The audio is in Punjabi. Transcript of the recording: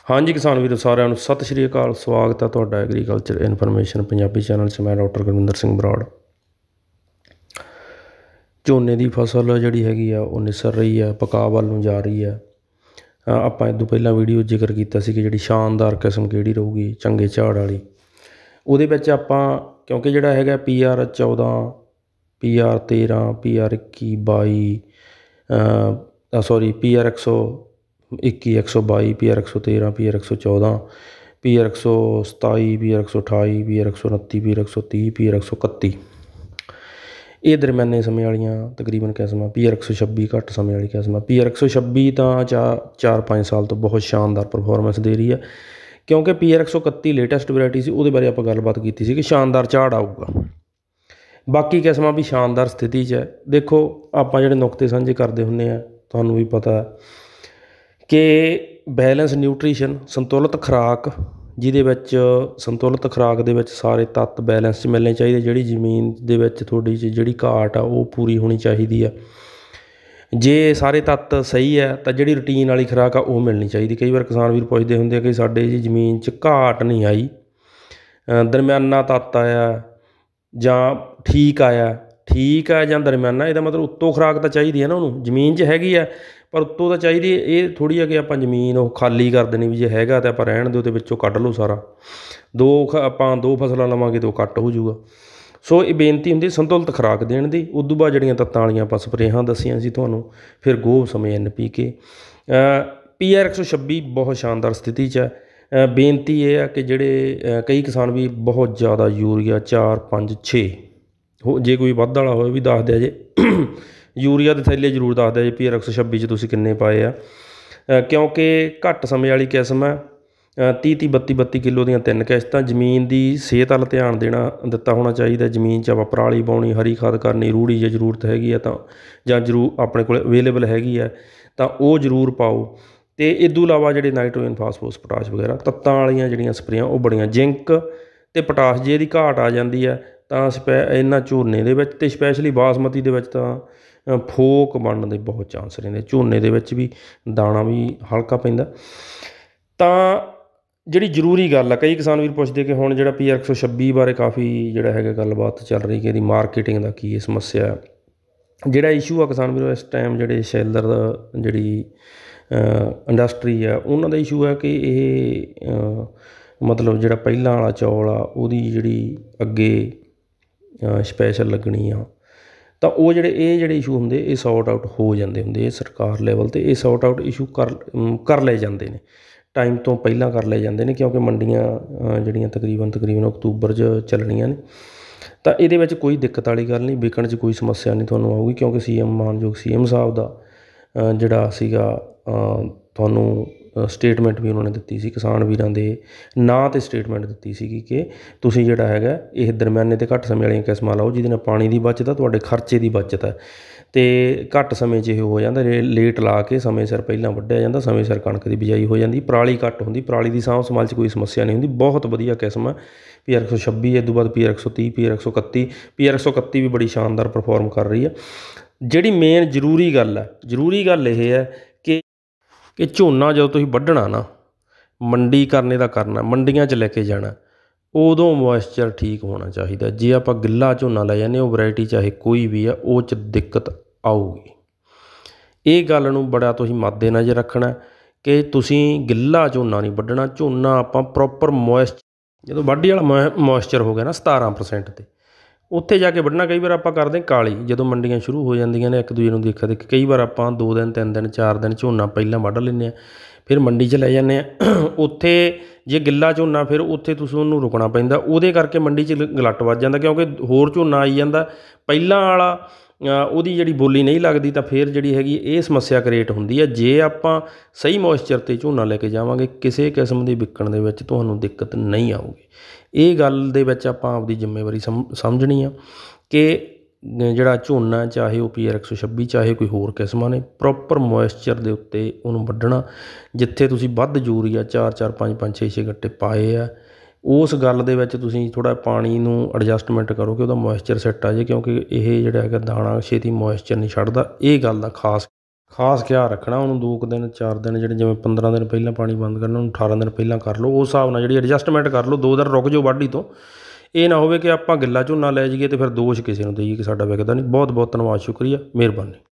हाँ जी किसान वीरों सारिਆਂ ਨੂੰ ਸਤਿ ਸ਼੍ਰੀ ਅਕਾਲ। ਸਵਾਗਤ है ਤੁਹਾਡਾ ਐਗਰੀਕਲਚਰ ਇਨਫੋਰਮੇਸ਼ਨ ਪੰਜਾਬੀ ਚੈਨਲ 'ਚ। मैं डॉक्टर गुरविंदर सिंह ਬਰਾੜ। ਝੋਨੇ ਦੀ ਫਸਲ ਜਿਹੜੀ ਹੈਗੀ ਆ ਉਹ ਨਿਸਰ ਰਹੀ ਹੈ, ਪਕਾ ਵੱਲ ਨੂੰ ਜਾ ਰਹੀ ਹੈ। ਆਪਾਂ ਇਹ ਤੋਂ ਪਹਿਲਾਂ ਵੀਡੀਓ ਜ਼ਿਕਰ ਕੀਤਾ ਸੀ ਕਿ ਜਿਹੜੀ ਸ਼ਾਨਦਾਰ ਕਿਸਮ ਕਿਹੜੀ ਰਹੂਗੀ ਚੰਗੇ ਝਾੜ ਵਾਲੀ। ਉਹਦੇ ਵਿੱਚ ਆਪਾਂ ਕਿਉਂਕਿ ਜਿਹੜਾ ਹੈਗਾ PR 14, PR 13, PR 21, 22 sorry PR 121, 122, PR 113, PR 114, PR 127, PR 128, PR 129, PR 130, PR 131 ਇਹ ਦਰਮਿਆਨੇ ਸਮੇਂ ਵਾਲੀਆਂ ਤਕਰੀਬਨ ਕਿਸਮਾਂ। PR 126 ਘੱਟ ਸਮੇਂ ਵਾਲੀ ਕਿਸਮ ਆ। PR 126 ਤਾਂ 4-5 ਸਾਲ ਤੋਂ ਬਹੁਤ ਸ਼ਾਨਦਾਰ ਪਰਫੋਰਮੈਂਸ ਦੇ ਰਹੀ ਹੈ, ਕਿਉਂਕਿ PR 131 ਲੇਟੈਸਟ ਵੈਰਾਈਟੀ ਸੀ। ਉਹਦੇ ਬਾਰੇ ਆਪਾਂ ਗੱਲਬਾਤ ਕੀਤੀ ਸੀ ਕਿ ਸ਼ਾਨਦਾਰ ਝਾੜ ਆਊਗਾ। ਬਾਕੀ ਕਿਸਮਾਂ ਵੀ ਸ਼ਾਨਦਾਰ ਸਥਿਤੀ 'ਚ ਹੈ। ਦੇਖੋ ਆਪਾਂ ਜਿਹੜੇ ਨੁਕਤੇ ਸਾਂਝੇ ਕਰਦੇ ਹੁੰਦੇ ਹਾਂ, ਤੁਹਾਨੂੰ ਵੀ ਪਤਾ ਕਿ ਬੈਲੈਂਸ ਨਿਊਟਰੀਸ਼ਨ, ਸੰਤੁਲਿਤ ਖੁਰਾਕ, ਜਿਹਦੇ ਵਿੱਚ ਸੰਤੁਲਿਤ ਖੁਰਾਕ ਦੇ ਵਿੱਚ ਸਾਰੇ ਤੱਤ ਬੈਲੈਂਸ 'ਚ ਮਿਲਣੇ ਚਾਹੀਦੇ। ਜਿਹੜੀ ਜ਼ਮੀਨ ਦੇ ਵਿੱਚ ਤੁਹਾਡੀ 'ਚ ਜਿਹੜੀ ਘਾਟ ਆ ਉਹ ਪੂਰੀ ਹੋਣੀ ਚਾਹੀਦੀ ਆ। ਜੇ ਸਾਰੇ ਤੱਤ ਸਹੀ ਹੈ ਤਾਂ ਜਿਹੜੀ ਰੂਟੀਨ ਵਾਲੀ ਖੁਰਾਕ ਆ ਉਹ ਮਿਲਣੀ ਚਾਹੀਦੀ। ਕਈ ਵਾਰ ਕਿਸਾਨ ਵੀਰ ਪੁੱਛਦੇ ਹੁੰਦੇ ਆ ਕਿ ਸਾਡੇ ਜੀ ਜ਼ਮੀਨ 'ਚ ਘਾਟ ਨਹੀਂ ਆਈ, ਦਰਮਿਆਨਾ ਤੱਤ ਆਇਆ ਜਾਂ ਠੀਕ ਆਇਆ। ਠੀਕ ਆ ਜਾਂ ਦਰਮਿਆਨਾ, ਇਹਦਾ ਮਤਲਬ ਉੱਤੋਂ ਖੁਰਾਕ ਤਾਂ ਚਾਹੀਦੀ ਹੈ ਨਾ ਉਹਨੂੰ। ਜ਼ਮੀਨ 'ਚ ਹੈਗੀ ਆ ਪਰ ਉੱਤੋਂ ਤਾਂ ਚਾਹੀਦੀ। ਇਹ ਥੋੜ੍ਹੀ ਆ ਕਿ ਆਪਾਂ ਜ਼ਮੀਨ ਉਹ ਖਾਲੀ ਕਰ ਦੇਣੀ ਵੀ ਜੇ ਹੈਗਾ ਤਾਂ ਆਪਾਂ ਰਹਿਣ ਦਿਓ ਅਤੇ ਵਿੱਚੋਂ ਕੱਢ ਲਓ ਸਾਰਾ। ਆਪਾਂ ਦੋ ਫਸਲਾਂ ਲਵਾਂਗੇ ਤਾਂ ਉਹ ਘੱਟ ਹੋ ਜਾਊਗਾ। ਸੋ ਇਹ ਬੇਨਤੀ ਹੁੰਦੀ ਸੰਤੁਲਿਤ ਖੁਰਾਕ ਦੇਣ ਦੀ। ਉਦੋਂ ਬਾਅਦ ਜਿਹੜੀਆਂ ਤੱਤਾਂ ਵਾਲੀਆਂ ਆਪਾਂ ਸਪਰੇਹਾਂ ਦੱਸੀਆਂ ਸੀ ਤੁਹਾਨੂੰ, ਫਿਰ ਗੋਹ ਸਮੇਂ NPK। PR 126 ਬਹੁਤ ਸ਼ਾਨਦਾਰ ਸਥਿਤੀ 'ਚ ਹੈ। ਬੇਨਤੀ ਇਹ ਆ ਕਿ ਜਿਹੜੇ ਕਈ ਕਿਸਾਨ ਵੀ ਬਹੁਤ ਜ਼ਿਆਦਾ ਯੂਰੀਆ 4, 5, 6 ਜੇ ਕੋਈ ਵੱਧ ਵਾਲਾ ਹੋਵੇ ਵੀ ਦੱਸ ਦਿਆ ਜੇ। ਯੂਰੀਆ ਦੇ ਥੈਲੇ ਜ਼ਰੂਰ ਦੱਸ ਦਿਆ ਜੇ PR 126 'ਚ ਤੁਸੀਂ ਕਿੰਨੇ ਪਾਏ ਆ, ਕਿਉਂਕਿ ਘੱਟ ਸਮੇਂ ਵਾਲੀ ਕਿਸਮ ਹੈ। 30-30, 32-32 ਕਿੱਲੋ ਦੀਆਂ 3 ਕਿਸ਼ਤਾਂ। ਜ਼ਮੀਨ ਦੀ ਸਿਹਤ ਵੱਲ ਧਿਆਨ ਦਿੱਤਾ ਹੋਣਾ ਚਾਹੀਦਾ। ਜ਼ਮੀਨ 'ਚ ਆਪਾਂ ਪਰਾਲੀ ਪਾਉਣੀ, ਹਰੀ ਖਾਦ ਕਰਨੀ, ਰੂੜੀ ਜੇ ਜ਼ਰੂਰਤ ਹੈਗੀ ਆ ਤਾਂ ਜਾਂ ਜ਼ਰੂਰ ਆਪਣੇ ਕੋਲ ਅਵੇਲੇਬਲ ਹੈਗੀ ਹੈ ਤਾਂ ਉਹ ਜ਼ਰੂਰ ਪਾਓ। ਅਤੇ ਇਸ ਤੋਂ ਇਲਾਵਾ ਜਿਹੜੇ ਨਾਈਟ੍ਰੋਜਨ, ਫਾਸਫੋਰਸ, ਪੋਟਾਸ਼ ਵਗੈਰਾ ਤੱਤਾਂ ਵਾਲੀਆਂ ਜਿਹੜੀਆਂ ਸਪਰੇਆਂ ਉਹ ਬੜੀਆਂ। ਜ਼ਿੰਕ ਅਤੇ ਪੋਟਾਸ਼ ਜੇ ਇਹਦੀ ਘਾਟ ਆ ਜਾਂਦੀ ਹੈ ਤਾਂ ਇਹਨਾਂ ਝੋਨੇ ਦੇ ਵਿੱਚ ਅਤੇ ਸਪੈਸ਼ਲੀ ਬਾਸਮਤੀ ਦੇ ਵਿੱਚ ਤਾਂ ਫੋਕ ਬਣਨ ਦੇ ਬਹੁਤ ਚਾਂਸ ਰਹਿੰਦੇ। ਝੋਨੇ ਦੇ ਵਿੱਚ ਵੀ ਦਾਣਾ ਵੀ ਹਲਕਾ ਪੈਂਦਾ। ਤਾਂ ਜਿਹੜੀ ਜ਼ਰੂਰੀ ਗੱਲ ਆ, ਕਈ ਕਿਸਾਨ ਵੀਰ ਪੁੱਛਦੇ ਕਿ ਹੁਣ ਜਿਹੜਾ PR 126 ਬਾਰੇ ਕਾਫੀ ਜਿਹੜਾ ਹੈਗਾ ਗੱਲਬਾਤ ਚੱਲ ਰਹੀ ਕਿ ਇਹਦੀ ਮਾਰਕੀਟਿੰਗ ਦਾ ਕੀ ਸਮੱਸਿਆ। ਜਿਹੜਾ ਇਸ਼ੂ ਆ ਕਿਸਾਨ ਵੀਰੋ ਇਸ ਟਾਈਮ ਜਿਹੜੇ ਸ਼ੈਲਰ ਜਿਹੜੀ ਇੰਡਸਟਰੀ ਆ ਉਹਨਾਂ ਦਾ ਇਸ਼ੂ ਹੈ ਕਿ ਇਹ ਮਤਲਬ ਜਿਹੜਾ ਪਹਿਲਾਂ ਵਾਲਾ ਚੌਲ ਆ ਉਹਦੀ ਜਿਹੜੀ ਅੱਗੇ ਸਪੈਸ਼ਲ ਲੱਗਣੀ ਆ ਤਾਂ ਉਹ ਜਿਹੜੇ ਇਸ਼ੂ ਹੁੰਦੇ ਇਹ ਸੌਟ ਆਊਟ ਹੋ ਜਾਂਦੇ ਹੁੰਦੇ। ਇਹ ਸਰਕਾਰ ਲੈਵਲ 'ਤੇ ਇਹ ਸੌਟ ਆਊਟ ਇਸ਼ੂ ਕਰ ਲਏ ਜਾਂਦੇ ਨੇ, ਟਾਈਮ ਤੋਂ ਪਹਿਲਾਂ ਕਰ ਲਏ ਜਾਂਦੇ ਨੇ, ਕਿਉਂਕਿ ਮੰਡੀਆਂ ਜਿਹੜੀਆਂ ਤਕਰੀਬਨ ਅਕਤੂਬਰ 'ਚ ਚੱਲਣੀਆਂ ਨੇ। ਤਾਂ ਇਹਦੇ ਵਿੱਚ ਕੋਈ ਦਿੱਕਤ ਵਾਲੀ ਗੱਲ ਨਹੀਂ, ਵਿਕਣ 'ਚ ਕੋਈ ਸਮੱਸਿਆ ਨਹੀਂ ਤੁਹਾਨੂੰ ਆਊਗੀ, ਕਿਉਂਕਿ ਮਾਨਯੋਗ CM ਸਾਹਿਬ ਦਾ ਜਿਹੜਾ ਸੀਗਾ ਤੁਹਾਨੂੰ ਸਟੇਟਮੈਂਟ ਵੀ ਉਹਨਾਂ ਨੇ ਦਿੱਤੀ ਸੀ, ਕਿਸਾਨ ਵੀਰਾਂ ਦੇ ਨਾਂ 'ਤੇ ਸਟੇਟਮੈਂਟ ਦਿੱਤੀ ਸੀਗੀ ਕਿ ਤੁਸੀਂ ਜਿਹੜਾ ਹੈਗਾ ਇਹ ਦਰਮਿਆਨੇ ਅਤੇ ਘੱਟ ਸਮੇਂ ਵਾਲੀਆਂ ਕਿਸਮਾਂ ਲਾਓ, ਜਿਹਦੇ ਨਾਲ ਪਾਣੀ ਦੀ ਬੱਚਤ ਆ, ਤੁਹਾਡੇ ਖਰਚੇ ਦੀ ਬੱਚਤ ਹੈ ਅਤੇ ਘੱਟ ਸਮੇਂ 'ਚ ਇਹ ਹੋ ਜਾਂਦਾ। ਲੇਟ ਲਾ ਕੇ ਸਮੇਂ ਸਿਰ ਪਹਿਲਾਂ ਵੱਢਿਆ ਜਾਂਦਾ, ਸਮੇਂ ਸਿਰ ਕਣਕ ਦੀ ਬਿਜਾਈ ਹੋ ਜਾਂਦੀ, ਪਰਾਲੀ ਘੱਟ ਹੁੰਦੀ, ਪਰਾਲੀ ਦੀ ਸਾਂਭ ਸੰਭਾਲ 'ਚ ਕੋਈ ਸਮੱਸਿਆ ਨਹੀਂ ਹੁੰਦੀ। ਬਹੁਤ ਵਧੀਆ ਕਿਸਮ ਹੈ PR 126। ਇਸ ਤੋਂ ਬਾਅਦ PR 130, PR 131। PR 131 ਵੀ ਬੜੀ ਸ਼ਾਨਦਾਰ ਪਰਫੋਰਮ ਕਰ ਰਹੀ ਹੈ। ਜਿਹੜੀ ਮੇਨ ਜ਼ਰੂਰੀ ਗੱਲ ਇਹ ਹੈ ਕਿ ਝੋਨਾ ਜਦੋਂ ਤੁਸੀਂ ਵੱਢਣਾ ਨਾ, ਮੰਡੀ ਕਰਨੇ ਦਾ ਕਰਨਾ, ਮੰਡੀਆਂ 'ਚ ਲੈ ਕੇ ਜਾਣਾ, ਉਦੋਂ ਮੋਇਸਚਰ ਠੀਕ ਹੋਣਾ ਚਾਹੀਦਾ। ਜੇ ਆਪਾਂ ਗਿੱਲਾ ਝੋਨਾ ਲੈ ਜਾਂਦੇ ਉਹ ਵੈਰਾਈਟੀ ਚਾਹੇ ਕੋਈ ਵੀ ਆ ਉਹ 'ਚ ਦਿੱਕਤ ਆਊਗੀ। ਇਹ ਗੱਲ ਨੂੰ ਬੜਾ ਤੁਸੀਂ ਮੱਦੇ ਨਜ਼ਰ ਰੱਖਣਾ ਕਿ ਤੁਸੀਂ ਗਿੱਲਾ ਝੋਨਾ ਨਹੀਂ ਵੱਢਣਾ। ਝੋਨਾ ਆਪਾਂ ਪ੍ਰੋਪਰ ਜਦੋਂ ਵਾਢੀ ਵਾਲਾ ਮੋਇਸਚਰ ਹੋ ਗਿਆ ਨਾ 17% 'ਤੇ ਉੱਥੇ ਜਾ ਕੇ ਵੱਢਣਾ। ਕਈ ਵਾਰ ਆਪਾਂ ਕਰਦੇ ਕਾਲੀ, ਜਦੋਂ ਮੰਡੀਆਂ ਸ਼ੁਰੂ ਹੋ ਜਾਂਦੀਆਂ ਨੇ ਇੱਕ ਦੂਜੇ ਨੂੰ ਦੇਖਾ ਦੇਖੀ, ਕਈ ਵਾਰ ਆਪਾਂ 2 ਦਿਨ 3 ਦਿਨ 4 ਦਿਨ ਝੋਨਾ ਪਹਿਲਾਂ ਵੱਢ ਲੈਂਦੇ ਹਾਂ, ਫਿਰ ਮੰਡੀ 'ਚ ਲੈ ਜਾਂਦੇ ਹਾਂ। ਉੱਥੇ ਜੇ ਗਿੱਲਾ ਝੋਨਾ ਫਿਰ ਉੱਥੇ ਤੁਸੀਂ ਉਹਨੂੰ ਰੁਕਣਾ ਪੈਂਦਾ, ਉਹਦੇ ਕਰਕੇ ਮੰਡੀ 'ਚ ਗਲੱਟ ਵੱਜ ਜਾਂਦਾ, ਕਿਉਂਕਿ ਹੋਰ ਝੋਨਾ ਆਈ ਜਾਂਦਾ ਪਹਿਲਾਂ ਵਾਲਾ, ਉਹਦੀ ਜਿਹੜੀ ਬੋਲੀ ਨਹੀਂ ਲੱਗਦੀ ਤਾਂ ਫਿਰ ਜਿਹੜੀ ਹੈਗੀ ਇਹ ਸਮੱਸਿਆ ਕ੍ਰੀਏਟ ਹੁੰਦੀ ਹੈ। ਜੇ ਆਪਾਂ ਸਹੀ ਮੋਇਸਚਰ 'ਤੇ ਝੋਨਾ ਲੈ ਕੇ ਜਾਵਾਂਗੇ ਕਿਸੇ ਕਿਸਮ ਦੀ ਵਿਕਣ ਦੇ ਵਿੱਚ ਤੁਹਾਨੂੰ ਦਿੱਕਤ ਨਹੀਂ ਆਊਗੀ। ਇਹ ਗੱਲ ਦੇ ਵਿੱਚ ਆਪਾਂ ਆਪਦੀ ਜ਼ਿੰਮੇਵਾਰੀ ਸਮਝਣੀ ਆ ਕਿ ਜਿਹੜਾ ਝੋਨਾ ਚਾਹੇ ਉਹ PR 126 ਚਾਹੇ ਕੋਈ ਹੋਰ ਕਿਸਮਾਂ ਨੇ, ਪ੍ਰੋਪਰ ਮੋਇਸਚਰ ਦੇ ਉੱਤੇ ਉਹਨੂੰ ਵੱਢਣਾ। ਜਿੱਥੇ ਤੁਸੀਂ ਵੱਧ ਯੂਰੀਆ 4-4, 5-5, 6-6 ਗੱਟੇ ਪਾਏ ਆ, ਉਸ ਗੱਲ ਦੇ ਵਿੱਚ ਤੁਸੀਂ ਥੋੜ੍ਹਾ ਪਾਣੀ ਨੂੰ ਐਡਜਸਟਮੈਂਟ ਕਰੋ ਕਿ ਉਹਦਾ ਮੋਇਸਚਰ ਸੈੱਟ ਆ ਜਾਏ, ਕਿਉਂਕਿ ਇਹ ਜਿਹੜਾ ਹੈਗਾ ਦਾਣਾ ਛੇਤੀ ਮੋਇਸਚਰ ਨਹੀਂ ਛੱਡਦਾ। ਇਹ ਗੱਲ ਦਾ ਖਾਸ ਖਾਸ ਖਿਆਲ ਰੱਖਣਾ ਉਹਨੂੰ 2 ਕੁ ਦਿਨ 4 ਦਿਨ ਜਿਹੜੇ ਜਿਵੇਂ 15 ਦਿਨ ਪਹਿਲਾਂ ਪਾਣੀ ਬੰਦ ਕਰਨਾ, ਉਹਨੂੰ 18 ਦਿਨ ਪਹਿਲਾਂ ਕਰ ਲਓ। ਉਸ ਹਿਸਾਬ ਨਾਲ ਜਿਹੜੀ ਐਡਜਸਟਮੈਂਟ ਕਰ ਲਓ, 2 ਦਿਨ ਰੁਕ ਜਾਓ ਵਾਢੀ ਤੋਂ। ਇਹ ਨਾ ਹੋਵੇ ਕਿ ਆਪਾਂ ਗਿੱਲਾ ਝੋਨਾ ਲੈ ਜਾਈਏ ਅਤੇ ਫਿਰ ਦੋਸ਼ ਕਿਸੇ ਨੂੰ ਦੇਈਏ ਕਿ ਸਾਡਾ ਵਿਕਦਾ ਨਹੀਂ। ਬਹੁਤ ਬਹੁਤ ਧੰਨਵਾਦ, ਸ਼ੁਕਰੀਆ, ਮਿਹਰਬਾਨੀ।